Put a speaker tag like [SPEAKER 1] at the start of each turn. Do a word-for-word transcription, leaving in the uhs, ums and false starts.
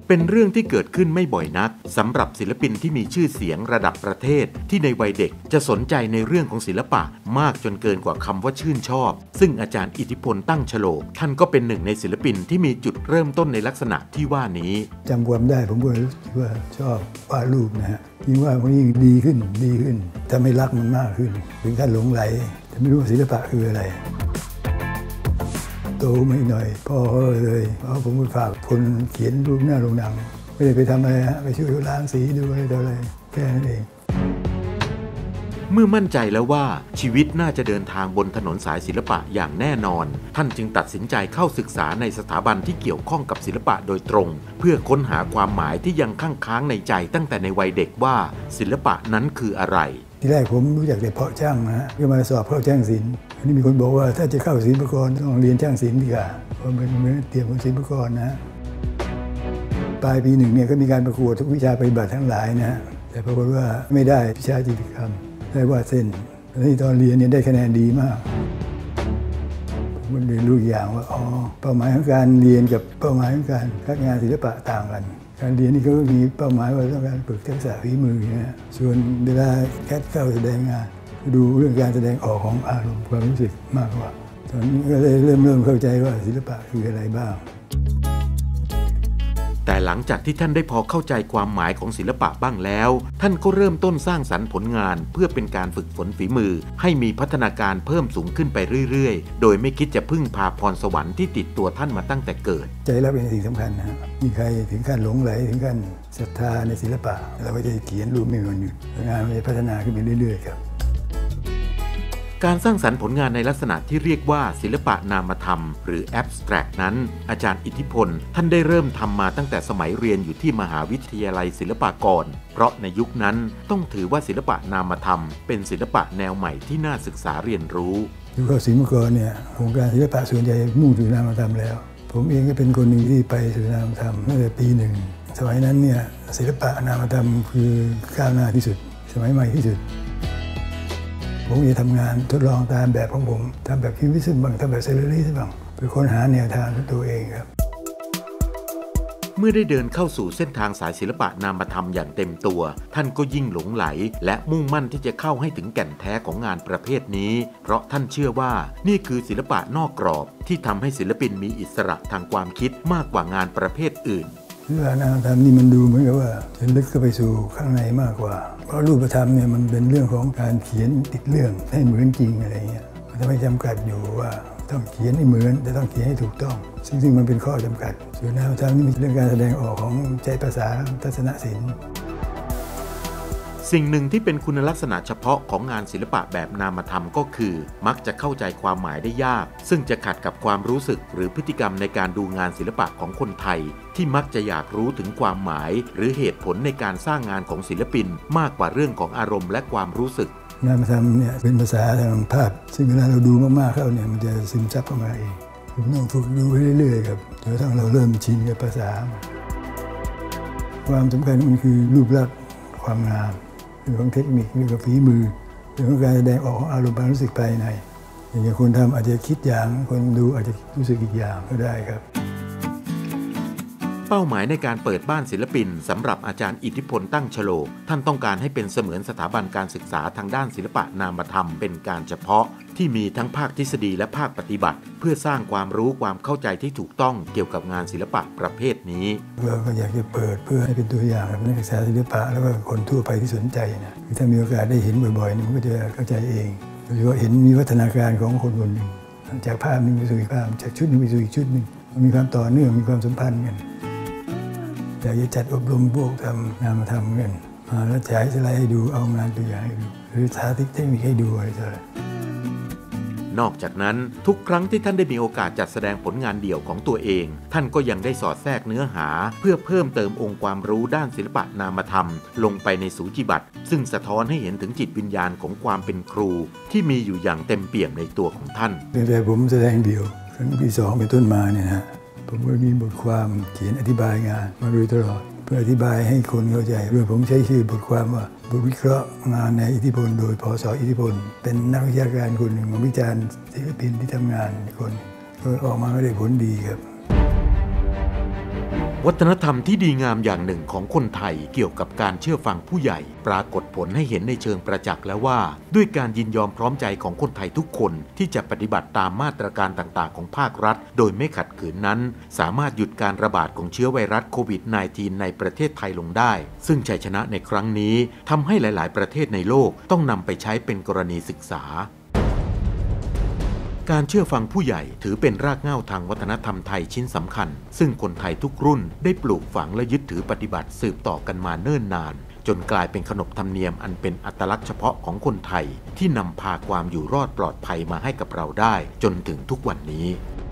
[SPEAKER 1] เป็นเรื่องที่เกิดขึ้นไม่บ่อยนักสำหรับศิลปินที่มีชื่อเสียงระดับประเทศที่ในวัยเด็กจะสนใจในเรื่องของศิลปะมากจนเกินกว่าคำว่าชื่นชอบซึ่งอาจารย์อิทธิพลตั้งฉลกท่านก็เป็นหนึ่งในศิลปินที่มีจุดเริ่มต้นในลักษณะที่ว่านี้
[SPEAKER 2] จำความได้ผมก็รู้สึกว่าชอบวาดรูปนะฮะยิ่งวาดมันยิ่งดีขึ้นดีขึ้นทำให้รักมันมากขึ้นถึงขั้นหลงไหลแต่ไม่รู้ว่าศิลปะคืออะไรโตไม่หน่อยพ่อเลยเพราะผมไปฝากคนเขียนรูปหน้าโรงหนังไม่ได้ไปทำอะไรฮะไปช่วยล้างสีดูอะไรต่ออะไรแค่นั้นเอง
[SPEAKER 1] เมื่อมั่นใจแล้วว่าชีวิตน่าจะเดินทางบนถนนสายศิลปะอย่างแน่นอนท่านจึงตัดสินใจเข้าศึกษาในสถาบันที่เกี่ยวข้องกับศิลปะโดยตรงเพื่อค้นหาความหมายที่ยังค้างค้างในใจตั้งแต่ในวัยเด็กว่าศิลปะนั้นคืออะไร
[SPEAKER 2] ที่แรกผมรู้จักแต่เพาะช่างนะฮะก็มาสอบเข้าช่างศิลป์อันนี้มีคนบอกว่าถ้าจะเข้าศิลปากรต้องเรียนช่างศิลป์ดีกว่าเพราะมันไม่เตรียมเป็นศิลปากรนะปลายปีหนึ่งเนี่ยก็มีการประกวดทุกวิชาปฏิบัติทั้งหลายนะฮะแต่ปรากฏว่าไม่ได้วิชาจิตรกรรมได้วาดเส้นที่ตอนเรียนเนี่ยได้คะแนนดีมากผมก็เลยรู้อย่างว่าอ๋อเป้าหมายของการเรียนกับเป้าหมายของการคัดงานศิลปะต่างกันการเรียนนี่ก็มีเป้าหมายว่าต้องการฝึกทักษะฝีมือนะส่วนเวลาแคสเข้าแสดงงานดูเรื่องการแสดงออกของอารมณ์ความรู้สึกมากกว่าตอนนี้ก็เลยเริ่มเริ่มเข้าใจว่าศิลปะคืออะไรบ้าง
[SPEAKER 1] แต่หลังจากที่ท่านได้พอเข้าใจความหมายของศิลปะบ้างแล้วท่านก็เริ่มต้นสร้างสรรค์ผลงานเพื่อเป็นการฝึกฝนฝีมือให้มีพัฒนาการเพิ่มสูงขึ้นไปเรื่อยๆโดยไม่คิดจะพึ่งพาพรสวรรค์ที่ติดตัวท่านมาตั้งแต่เกิด
[SPEAKER 2] ใจรักเป็นสิ่งสำคัญนะมีใครถึงขั้นหลงไหลถึงขั้นศรัทธาในศิลปะเราก็จะเขียนรูปไม่มีวันหยุดงานมันจะพัฒนาขึ้นไปเรื่อยๆครับ
[SPEAKER 1] การสร้างสรรค์ผลงานในลักษณะที่เรียกว่าศิลปะนามธรรมหรือ Abstract นั้นอาจารย์อิทธิพลท่านได้เริ่มทำมาตั้งแต่สมัยเรียนอยู่ที่มหาวิทยาลัยศิลปากรเพราะในยุคนั้นต้องถือว่าศิลปะนามธรรมเป็นศิลปะแนวใหม่ที่น่าศึกษาเรียนรู้
[SPEAKER 2] ยุคศิลปากรเนี่ยโครงการศิลปะส่วนใหญ่มุ่งสู่นามธรรมแล้วผมเองก็เป็นคนหนึ่งที่ไปสู่นามธรรมตั้งแต่ปีหนึ่งสมัยนั้นเนี่ยศิลปะนามธรรมคือก้าวหน้าที่สุดสมัยใหม่ที่สุดผมจะทำงานทดลองตามแบบของผมทำแบบคิวบิซึมบ้างทำแบบเซเลอรี่บ้างไปค้นหาแนวทางตัวเองครับ
[SPEAKER 1] เมื่อได้เดินเข้าสู่เส้นทางสายศิลปะนามธรรมอย่างเต็มตัวท่านก็ยิ่งหลงไหลและมุ่งมั่นที่จะเข้าให้ถึงแก่นแท้ของงานประเภทนี้เพราะท่านเชื่อว่านี่คือศิลปะนอกกรอบที่ทำให้ศิลปินมีอิสระทางความคิดมากกว่างานประเภทอื่น
[SPEAKER 2] ศิลปะนามธรรมนี่มันดูเหมือนกับว่าจะลึกเข้าไปสู่ข้างในมากกว่าเพราะรูปธรรมเนี่ยมันเป็นเรื่องของการเขียนติดเรื่องให้เหมือนจริงอะไรเงี้ยมันจะไม่จำกัดอยู่ว่าต้องเขียนให้เหมือนแต่ต้องเขียนให้ถูกต้องซึ่งซึ่งมันเป็นข้อจำกัดส่วนนามธรรมนี่มีเรื่องการแสดงออกของใจภาษาทัศนศิลป์
[SPEAKER 1] สิ่งหนึ่งที่เป็นคุณลักษณะเฉพาะของงานศิลปะแบบนามธรรมก็คือมักจะเข้าใจความหมายได้ยากซึ่งจะขัดกับความรู้สึกหรือพฤติกรรมในการดูงานศิลปะของคนไทยที่มักจะอยากรู้ถึงความหมายหรือเหตุผลในการสร้างงานของศิลปินมากกว่าเรื่องของอารมณ์และความรู้สึก
[SPEAKER 2] นามธรรมเนี่ยเป็นภาษาทางภาพซึ่งเวลาเราดูมากๆเข้าเนี่ยมันจะซึมซับเข้ามาเองผมต้องฝึกดูไปเรื่อยๆครับจนกระทั่งเราเริ่มชินกับภาษาความสำคัญมันคือรูปลักษณ์ความงามเรื่องของเทคนิคเรื่องของฝีมือเรื่องของการแสดงออกของอารมณ์ความรู้สึกภายในอย่างคนทำอาจจะคิดอย่างคนดูอาจจะรู้สึกอีกอย่างก็ได้ครับ
[SPEAKER 1] เป้าหมายในการเปิดบ้านศิลปินสำหรับอาจารย์อิทธิพลตั้งฉลกท่านต้องการให้เป็นเสมือนสถาบันการศึกษาทางด้านศิลปะนามธรรมเป็นการเฉพาะที่มีทั้งภาคทฤษฎีและภาคปฏิบัติเพื่อสร้างความรู้ความเข้าใจที่ถูกต้องเกี่ยวกับงานศิลปะประเภทนี้
[SPEAKER 2] เราก็อยากจะเปิดเพื่อให้เป็นตัวอย่างกับนักศึกษาศิลปะแล้วก็คนทั่วไปที่สนใจนะถ้ามีโอกาสได้เห็นบ่อยๆมันก็จะเข้าใจเองโดยเฉพาะเห็นมีวัฒนาการของคนคนหนึ่งจากภาพหนึ่งไปสู่อีกภาพจากชุดหนึ่งไปสู่อีกชุดหนึ่งมันมีความต่อเนื่องมีความสัมพันธ์กันอยากจะจัดอบรมพวกทำงานมาทำกันมาแล้วฉายสไลด์ให้ดูเอางานตัวอย่างให้ดูหรือสาธิตเทคนิคให้ดูอะไรต่าง
[SPEAKER 1] นอกจากนั้นทุกครั้งที่ท่านได้มีโอกาสจัดแสดงผลงานเดี่ยวของตัวเองท่านก็ยังได้สอดแทรกเนื้อหาเพื่อเพิ่มเติมองค์ความรู้ด้านศิลปะนามธรรมลงไปในสูจิบัตรซึ่งสะท้อนให้เห็นถึงจิตวิญญาณของความเป็นครูที่มีอยู่อย่างเต็มเปี่ยมในตัวของท่าน
[SPEAKER 2] แต่ผมแสดงเดี่ยวครั้งที่สองเป็นต้นมาเนี่ยนะผมก็มีบทความเขียนอธิบายงานมาโดยตลอดเพื่ออธิบายให้คนเข้าใจเรื่องผมใช้ชื่อบทความว่าบทวิเคราะห์งานในอิทธิพลโดยผส.อิทธิพลเป็นนักวิชาการคนหนึ่งมาวิจารณ์ศิลปินที่ทำงานคนก็ออกมาได้ผลดีครับ
[SPEAKER 1] วัฒนธรรมที่ดีงามอย่างหนึ่งของคนไทยเกี่ยวกับการเชื่อฟังผู้ใหญ่ปรากฏผลให้เห็นในเชิงประจักษ์แล้วว่าด้วยการยินยอมพร้อมใจของคนไทยทุกคนที่จะปฏิบัติตามมาตรการต่างๆของภาครัฐโดยไม่ขัดขืนนั้นสามารถหยุดการระบาดของเชื้อไวรัสโควิด สิบเก้า ในประเทศไทยลงได้ซึ่งชัยชนะในครั้งนี้ทำให้หลายๆประเทศในโลกต้องนำไปใช้เป็นกรณีศึกษาการเชื่อฟังผู้ใหญ่ถือเป็นรากเหง้าทางวัฒนธรรมไทยชิ้นสำคัญซึ่งคนไทยทุกรุ่นได้ปลูกฝังและยึดถือปฏิบัติสืบต่อกันมาเนิ่นนานจนกลายเป็นขนบธรรมเนียมอันเป็นอัตลักษณ์เฉพาะของคนไทยที่นำพาความอยู่รอดปลอดภัยมาให้กับเราได้จนถึงทุกวันนี้